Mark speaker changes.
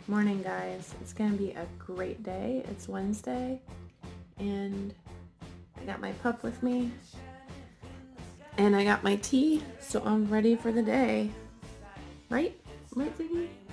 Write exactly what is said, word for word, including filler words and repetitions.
Speaker 1: Morning, guys. It's gonna be a great day. It's Wednesday, and I got my pup with me, and I got my tea, so I'm ready for the day. Right? Right, Ziggy?